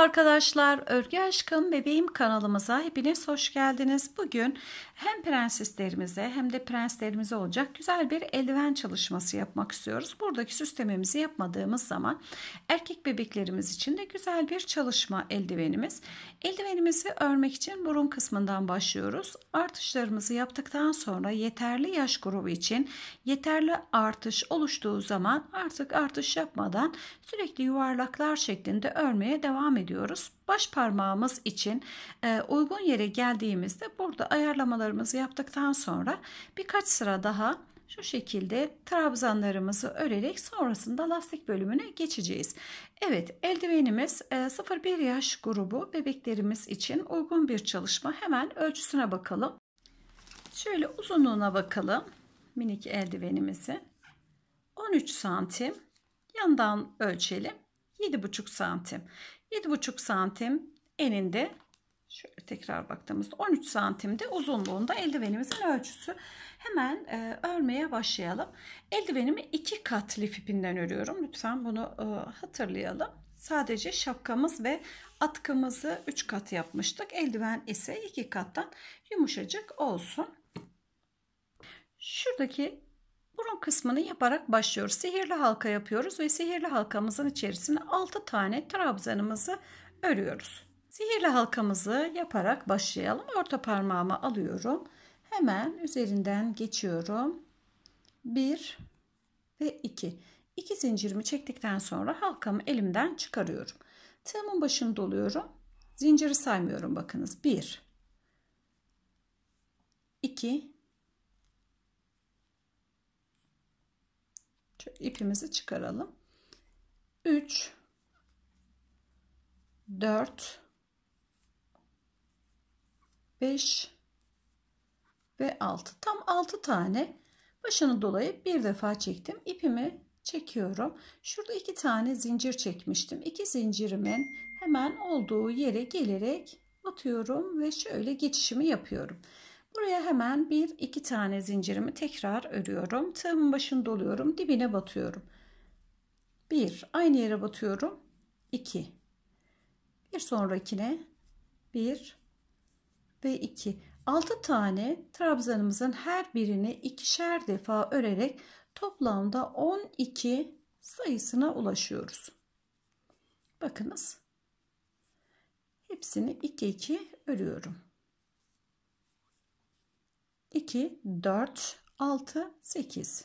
arkadaşlar, Örgü Aşkım Bebeğim kanalımıza hepiniz hoş geldiniz. Bugün hem prenseslerimize hem de prenslerimize olacak güzel bir eldiven çalışması yapmak istiyoruz. Buradaki süslememizi yapmadığımız zaman erkek bebeklerimiz için de güzel bir çalışma eldivenimiz. Eldivenimizi örmek için burun kısmından başlıyoruz. Artışlarımızı yaptıktan sonra yeterli yaş grubu için yeterli artış oluştuğu zaman artık artış yapmadan sürekli yuvarlaklar şeklinde örmeye devam ediyoruz. Baş parmağımız için uygun yere geldiğimizde burada ayarlamalarımızı yaptıktan sonra birkaç sıra daha şu şekilde trabzanlarımızı örerek sonrasında lastik bölümüne geçeceğiz. Evet, eldivenimiz 0-1 yaş grubu bebeklerimiz için uygun bir çalışma. Hemen ölçüsüne bakalım. Şöyle uzunluğuna bakalım. Minik eldivenimizi 13 santim. Yandan ölçelim. 7,5 santim. 7,5 santim eninde, şöyle tekrar baktığımızda 13 santimde uzunluğunda eldivenimizin ölçüsü. Hemen örmeye başlayalım. Eldivenimi 2 kat lif ipinden örüyorum. Lütfen bunu hatırlayalım. Sadece şapkamız ve atkımızı 3 kat yapmıştık. Eldiven ise 2 kattan yumuşacık olsun. Şuradaki burun kısmını yaparak başlıyoruz. Sihirli halka yapıyoruz ve sihirli halkamızın içerisine 6 tane trabzanımızı örüyoruz. Sihirli halkamızı yaparak başlayalım. Orta parmağımı alıyorum. Hemen üzerinden geçiyorum. 1 ve 2. 2 zincirimi çektikten sonra halkamı elimden çıkarıyorum. Tığımın başını doluyorum. Zinciri saymıyorum, bakınız. 1 2 ipimizi çıkaralım. 3 4 5 ve 6. Tam 6 tane başını dolayıp bir defa çektim. İpimi çekiyorum. Şurada 2 tane zincir çekmiştim. 2 zincirimin hemen olduğu yere gelerek batıyorum ve şöyle geçişimi yapıyorum. Buraya hemen 1-2 tane zincirimi tekrar örüyorum. Tığımın başını doluyorum. Dibine batıyorum. 1, aynı yere batıyorum. 2, bir sonrakine 1 ve 2. 6 tane trabzanımızın her birini ikişer defa örerek toplamda 12 sayısına ulaşıyoruz. Bakınız. Hepsini 2-2 örüyorum. 2, 4, 6, 8,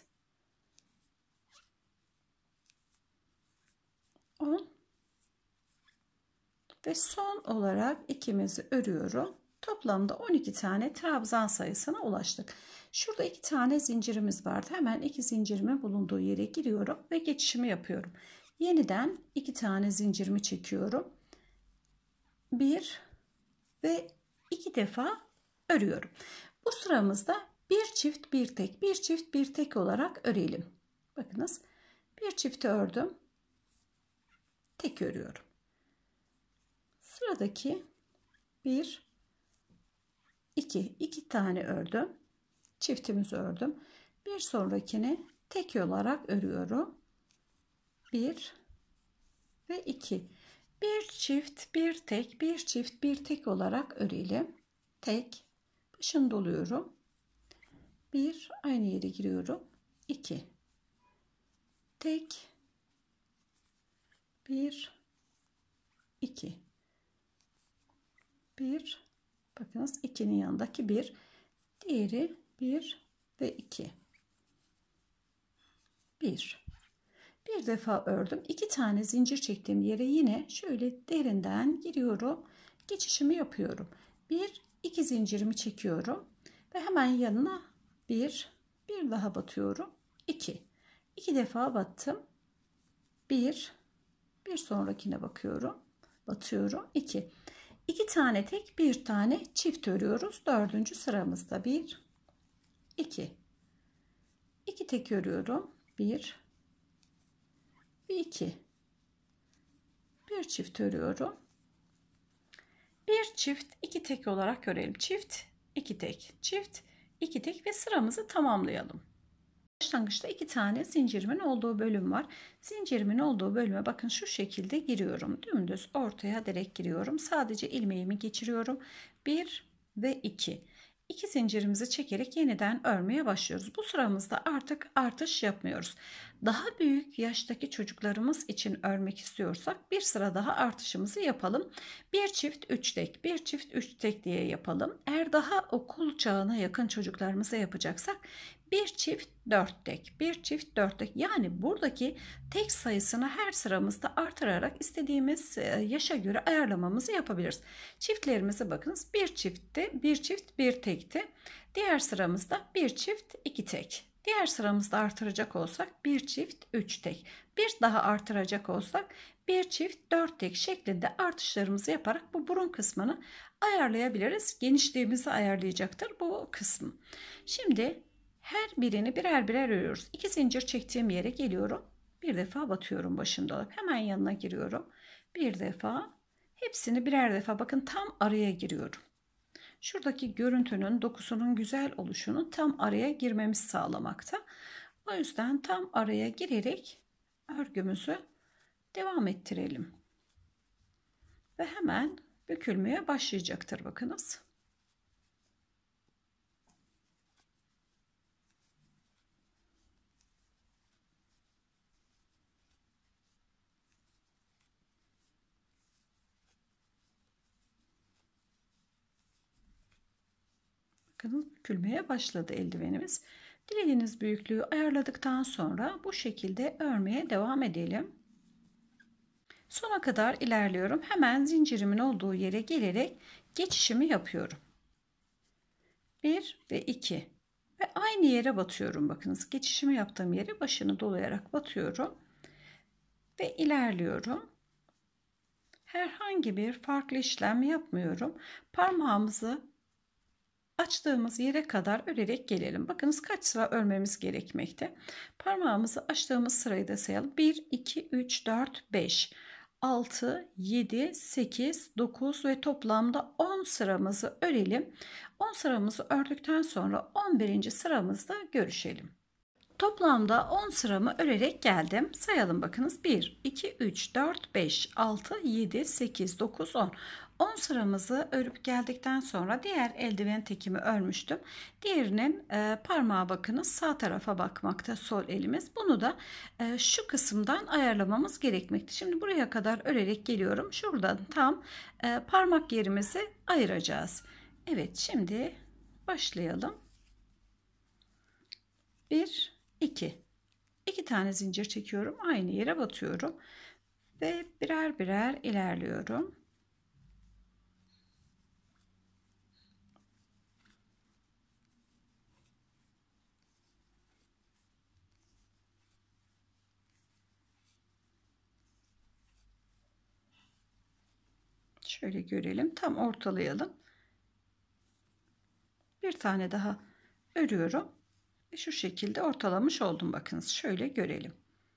10 ve son olarak ikimizi örüyorum. Toplamda 12 tane trabzan sayısına ulaştık. Şurada 2 tane zincirimiz vardı. Hemen 2 zincirimin bulunduğu yere giriyorum ve geçişimi yapıyorum. Yeniden 2 tane zincirimi çekiyorum. 1 ve 2 defa örüyorum. Bu sıramızda bir çift bir tek, bir çift bir tek olarak örelim. Bakınız, bir çift ördüm, tek örüyorum. Sıradaki 1 2 tane ördüm, çiftimizi ördüm. Bir sonrakini tek olarak örüyorum. 1 ve 2. Bir çift bir tek, bir çift bir tek olarak örelim. Tek, başını doluyorum. 1, aynı yere giriyorum. 2, tek, 1 2, 1, bakınız 2'nin yanındaki 1, diğeri 1 ve 2, 1 defa ördüm. 2 tane zincir çektiğim yere yine şöyle derinden giriyorum, geçişimi yapıyorum. 1-2 zincirimi çekiyorum ve hemen yanına bir daha batıyorum. 2 defa battım. 1 sonrakine batıyorum. 2 tane tek, bir tane çift örüyoruz. 4. sıramızda 1 2 tek örüyorum. 1 ve 2, bir çift örüyorum. Bir çift 2 tek olarak örelim. Çift 2 tek, çift 2 tek ve sıramızı tamamlayalım. Başlangıçta 2 tane zincirimin olduğu bölüm var. Zincirimin olduğu bölüme bakın şu şekilde giriyorum. Dümdüz ortaya direkt giriyorum. Sadece ilmeğimi geçiriyorum. 1 ve 2. 2 zincirimizi çekerek yeniden örmeye başlıyoruz. Bu sıramızda artık artış yapmıyoruz. Daha büyük yaştaki çocuklarımız için örmek istiyorsak bir sıra daha artışımızı yapalım. Bir çift 3 tek, bir çift 3 tek diye yapalım. Eğer daha okul çağına yakın çocuklarımıza yapacaksak bir çift 4 tek, bir çift 4 tek. Yani buradaki tek sayısını her sıramızda artırarak istediğimiz yaşa göre ayarlamamızı yapabiliriz. Çiftlerimize bakınız. Bir çiftte, bir çift bir tekti. Diğer sıramızda bir çift 2 tek. Diğer sıramızda artıracak olsak bir çift 3 tek. Bir daha artıracak olsak bir çift 4 tek şeklinde artışlarımızı yaparak bu burun kısmını ayarlayabiliriz. Genişliğimizi ayarlayacaktır bu kısım. Şimdi her birini birer birer örüyoruz. 2 zincir çektiğim yere geliyorum. Bir defa batıyorum başında olarak. Hemen yanına giriyorum. Bir defa. Hepsini birer defa bakın tam araya giriyorum. Şuradaki görüntünün dokusunun güzel oluşunu tam araya girmemizi sağlamakta. O yüzden tam araya girerek örgümüzü devam ettirelim. Ve hemen bükülmeye başlayacaktır bakınız. Bakın bükülmeye başladı eldivenimiz. Dilediğiniz büyüklüğü ayarladıktan sonra bu şekilde örmeye devam edelim. Sona kadar ilerliyorum. Hemen zincirimin olduğu yere gelerek geçişimi yapıyorum. 1 ve 2 ve aynı yere batıyorum. Bakınız geçişimi yaptığım yere başını dolayarak batıyorum ve ilerliyorum. Herhangi bir farklı işlem yapmıyorum. Parmağımızı açtığımız yere kadar örerek gelelim. Bakınız kaç sıra örmemiz gerekmekte. Parmağımızı açtığımız sırayı da sayalım. 1, 2, 3, 4, 5, 6, 7, 8, 9 ve toplamda 10 sıramızı örelim. 10 sıramızı ördükten sonra 11. sıramızda görüşelim. Toplamda 10 sıramı örerek geldim. Sayalım bakınız. 1, 2, 3, 4, 5, 6, 7, 8, 9, 10. 10 sıramızı örüp geldikten sonra diğer eldiven tekimi örmüştüm. Diğerinin parmağı bakınız sağ tarafa bakmakta sol elimiz. Bunu da şu kısımdan ayarlamamız gerekmekte. Şimdi buraya kadar örerek geliyorum. Şuradan tam parmak yerimizi ayıracağız. Evet şimdi başlayalım. 1, 2 tane zincir çekiyorum. Aynı yere batıyorum. Ve birer birer ilerliyorum. Şöyle görelim. Tam ortalayalım. Bir tane daha örüyorum. Ve şu şekilde ortalamış oldum. Bakınız şöyle görelim.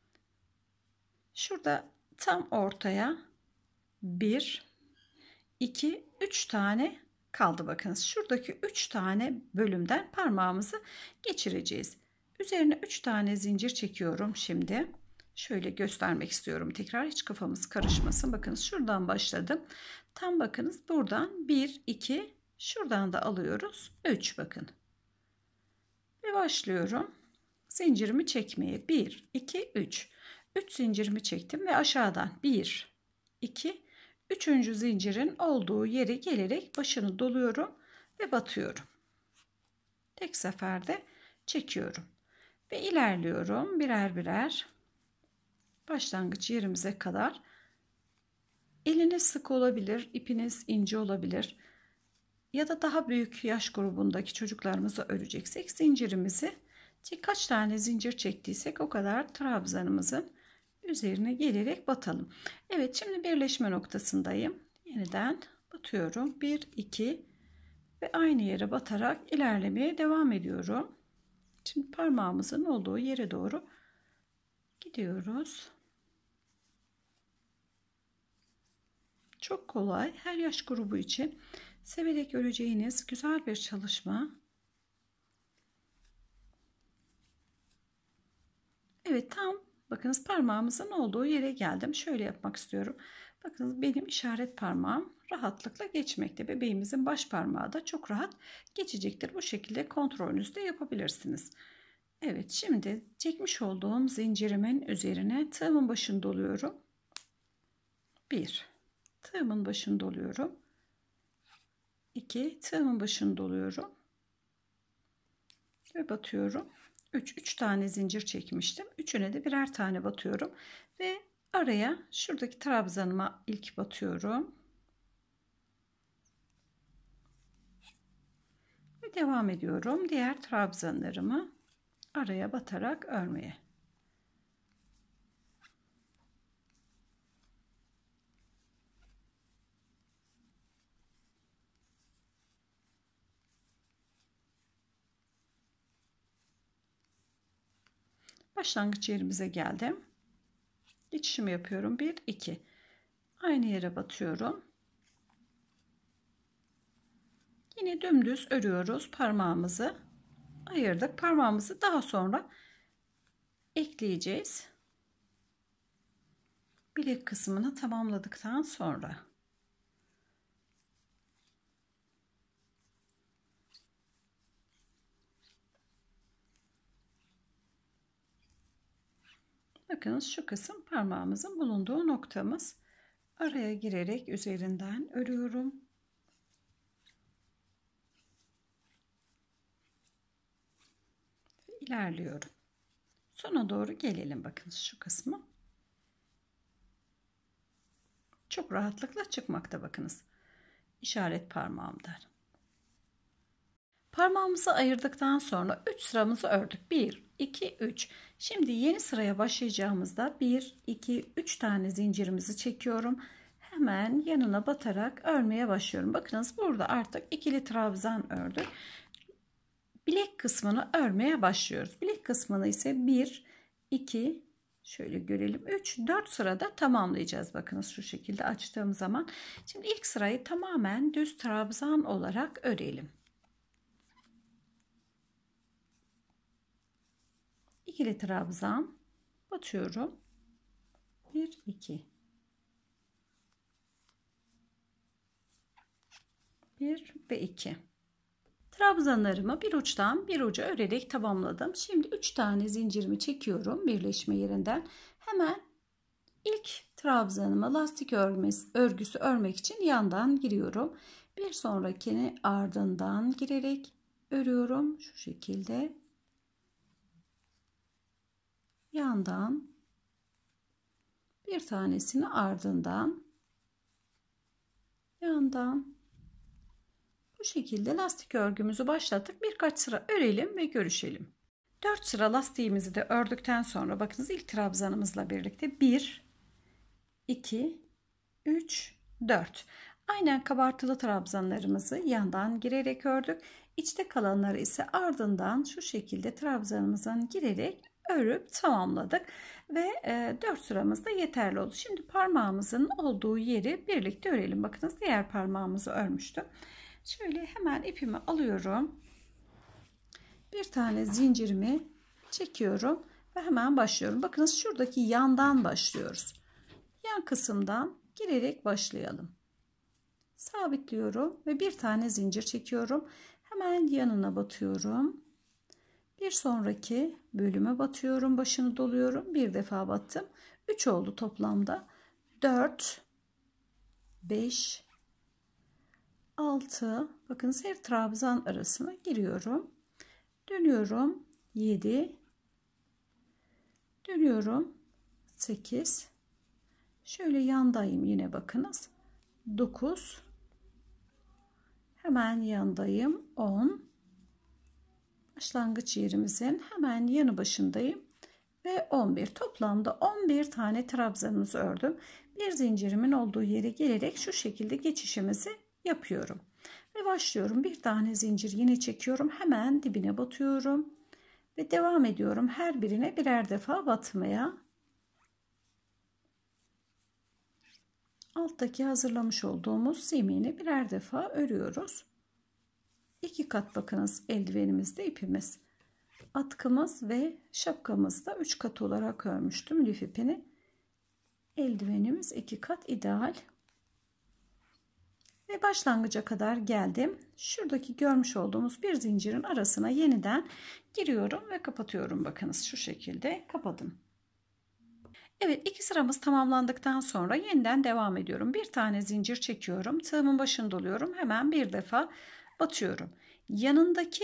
Şurada tam ortaya 1, 2, 3 tane kaldı. Bakınız şuradaki 3 tane bölümden parmağımızı geçireceğiz. Üzerine 3 tane zincir çekiyorum şimdi. Şöyle göstermek istiyorum tekrar hiç kafamız karışmasın. Bakınız şuradan başladım. Tam bakınız buradan 1, 2, şuradan da alıyoruz. 3 bakın. Ve başlıyorum. Zincirimi çekmeye 1, 2, 3. 3 zincirimi çektim ve aşağıdan 1, 2, 3. zincirin olduğu yere gelerek başını doluyorum ve batıyorum. Tek seferde çekiyorum ve ilerliyorum birer birer başlangıç yerimize kadar. Eliniz sık olabilir, ipiniz ince olabilir ya da daha büyük yaş grubundaki çocuklarımızı öreceksek zincirimizi kaç tane zincir çektiysek o kadar trabzanımızın üzerine gelerek batalım. Evet şimdi birleşme noktasındayım. Yeniden batıyorum. 1, 2 ve aynı yere batarak ilerlemeye devam ediyorum. Şimdi parmağımızın olduğu yere doğru gidiyoruz. Çok kolay. Her yaş grubu için severek öreceğiniz güzel bir çalışma. Evet, tam bakınız parmağımızın olduğu yere geldim. Şöyle yapmak istiyorum. Bakın benim işaret parmağım rahatlıkla geçmekte. Bebeğimizin baş parmağı da çok rahat geçecektir. Bu şekilde kontrolünüzü de yapabilirsiniz. Evet, şimdi çekmiş olduğum zincirimin üzerine tığımın başını doluyorum. 1, tığımın başını doluyorum. 2, tığımın başını doluyorum ve batıyorum. 3 tane zincir çekmiştim. Üçüne de birer tane batıyorum ve araya şuradaki trabzanıma ilk batıyorum ve devam ediyorum diğer trabzanlarımı araya batarak örmeye. Başlangıç yerimize geldim. Geçişimi yapıyorum. 1, 2. Aynı yere batıyorum. Yine dümdüz örüyoruz. Parmağımızı ayırdık. Parmağımızı daha sonra ekleyeceğiz. Bilek kısmını tamamladıktan sonra. Bakınız şu kısım parmağımızın bulunduğu noktamız. Araya girerek üzerinden örüyorum. Ve ilerliyorum. Sona doğru gelelim, bakınız şu kısmı. Çok rahatlıkla çıkmakta bakınız. İşaret parmağımdan. Parmağımızı ayırdıktan sonra 3 sıramızı ördük. 1, 2, 3. Şimdi yeni sıraya başlayacağımızda 1, 2, 3 tane zincirimizi çekiyorum. Hemen yanına batarak örmeye başlıyorum. Bakınız burada artık ikili trabzan ördük. Bilek kısmını örmeye başlıyoruz. Bilek kısmını ise 1, 2, şöyle görelim, 3, 4 sırada tamamlayacağız. Bakınız şu şekilde açtığım zaman. Şimdi ilk sırayı tamamen düz trabzan olarak örelim. İkili trabzan batıyorum. 1, 2. 1 ve 2. Trabzanlarımı bir uçtan bir uca örerek tamamladım. Şimdi 3 tane zincirimi çekiyorum birleşme yerinden. Hemen ilk trabzanıma lastik örgüsü örmek için yandan giriyorum. Bir sonrakini ardından girerek örüyorum. Şu şekilde yandan bir tanesini ardından yandan. Bu şekilde lastik örgümüzü başlattık. Birkaç sıra örelim ve görüşelim. 4 sıra lastiğimizi de ördükten sonra bakınız ilk trabzanımızla birlikte 1, 2, 3, 4. Aynen kabartılı trabzanlarımızı yandan girerek ördük. İçte kalanları ise ardından şu şekilde trabzanımızdan girerek örüp tamamladık. Ve 4 sıramız da yeterli oldu. Şimdi parmağımızın olduğu yeri birlikte örelim. Bakınız diğer parmağımızı örmüştüm. Şöyle hemen ipimi alıyorum. Bir tane zincirimi çekiyorum ve hemen başlıyorum. Bakınız şuradaki yandan başlıyoruz. Yan kısımdan girerek başlayalım. Sabitliyorum ve bir tane zincir çekiyorum. Hemen yanına batıyorum. Bir sonraki bölüme batıyorum. Başını doluyorum. Bir defa battım. 3 oldu toplamda. 4, 5, 6. Bakın her trabzan arasına giriyorum. Dönüyorum. 7. Dönüyorum. 8. Şöyle yandayım yine bakınız. 9. Hemen yandayım. 10. Başlangıç yerimizin hemen yanı başındayım. Ve 11. Toplamda 11 tane trabzanımızı ördüm. Bir zincirimin olduğu yere gelerek şu şekilde geçişimizi yapıyorum. Ve başlıyorum. Bir tane zincir yine çekiyorum. Hemen dibine batıyorum. Ve devam ediyorum. Her birine birer defa batmaya. Alttaki hazırlamış olduğumuz zemini birer defa örüyoruz. 2 kat bakınız eldivenimizde ipimiz. atkımız ve şapkamızda 3 kat olarak örmüştüm lif ipini. Eldivenimiz 2 kat ideal. Ve başlangıca kadar geldim. Şuradaki görmüş olduğumuz bir zincirin arasına yeniden giriyorum ve kapatıyorum. Bakınız şu şekilde kapadım. Evet, 2 sıramız tamamlandıktan sonra yeniden devam ediyorum. Bir tane zincir çekiyorum. Tığımın başını doluyorum. Hemen bir defa batıyorum. Yanındaki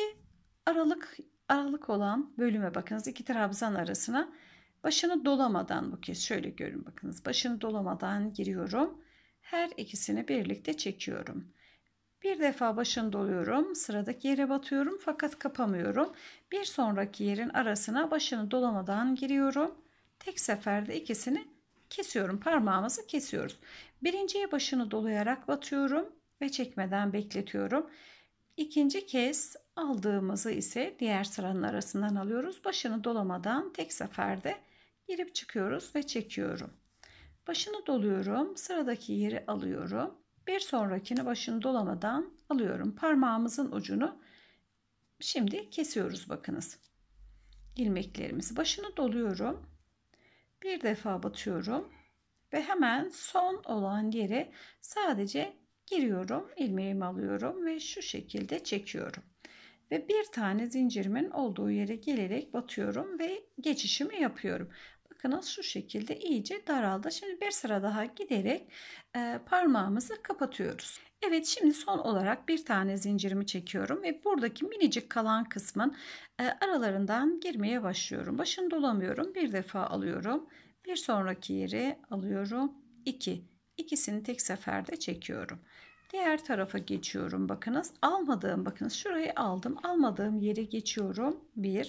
aralık olan bölüme bakınız. 2 trabzan arasına başını dolamadan, bu kez şöyle görün bakınız. Başını dolamadan giriyorum. Her ikisini birlikte çekiyorum. Bir defa başını doluyorum. Sıradaki yere batıyorum fakat kapamıyorum. Bir sonraki yerin arasına başını dolamadan giriyorum. Tek seferde ikisini kesiyorum. Parmağımızı kesiyoruz. Birinciye başını dolayarak batıyorum ve çekmeden bekletiyorum. İkinci kez aldığımızı ise diğer sıranın arasından alıyoruz. Başını dolamadan tek seferde girip çıkıyoruz ve çekiyorum. Başını doluyorum. Sıradaki yeri alıyorum. Bir sonrakini başını dolamadan alıyorum. Parmağımızın ucunu şimdi kesiyoruz bakınız. İlmeklerimizi başını doluyorum. Bir defa batıyorum ve hemen son olan yere sadece giriyorum. İlmeğimi alıyorum ve şu şekilde çekiyorum. Ve bir tane zincirimin olduğu yere gelerek batıyorum ve geçişimi yapıyorum. Bakınız şu şekilde iyice daraldı. Şimdi bir sıra daha giderek parmağımızı kapatıyoruz. Evet, şimdi son olarak bir tane zincirimi çekiyorum ve buradaki minicik kalan kısmın aralarından girmeye başlıyorum. Başını dolamıyorum. Bir defa alıyorum. Bir sonraki yere alıyorum. İkisini tek seferde çekiyorum. Diğer tarafa geçiyorum. Bakınız bakınız şurayı aldım. Almadığım yere geçiyorum.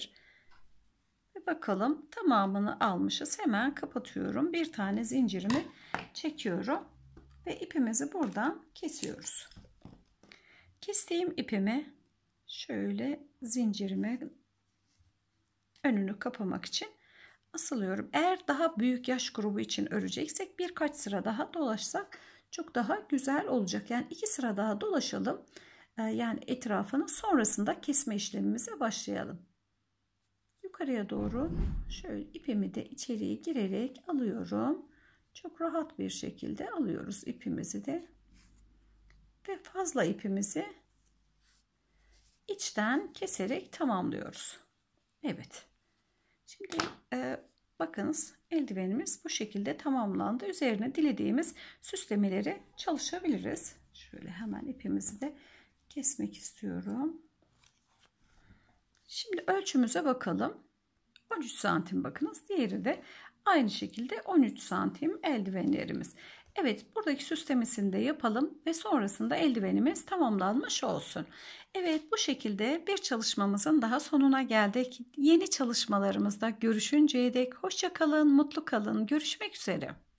Ve bakalım tamamını almışız. Hemen kapatıyorum. Bir tane zincirimi çekiyorum. Ve ipimizi buradan kesiyoruz. Kestiğim ipimi şöyle zincirime önünü kapamak için asılıyorum. Eğer daha büyük yaş grubu için öreceksek birkaç sıra daha dolaşsak çok daha güzel olacak. Yani 2 sıra daha dolaşalım. Yani etrafını, sonrasında kesme işlemimize başlayalım. Yukarıya doğru şöyle ipimi de içeriye girerek alıyorum. Çok rahat bir şekilde alıyoruz ipimizi de. Ve fazla ipimizi içten keserek tamamlıyoruz. Evet. Şimdi bakınız eldivenimiz bu şekilde tamamlandı. Üzerine dilediğimiz süslemeleri çalışabiliriz. Şöyle hemen ipimizi de kesmek istiyorum. Şimdi ölçümüze bakalım. 13 santim bakınız. Diğeri de aynı şekilde 13 santim eldivenlerimiz. Evet, buradaki süslemesini de yapalım ve sonrasında eldivenimiz tamamlanmış olsun. Evet, bu şekilde bir çalışmamızın daha sonuna geldik. Yeni çalışmalarımızda görüşünceye dek hoşça kalın, mutlu kalın. Görüşmek üzere.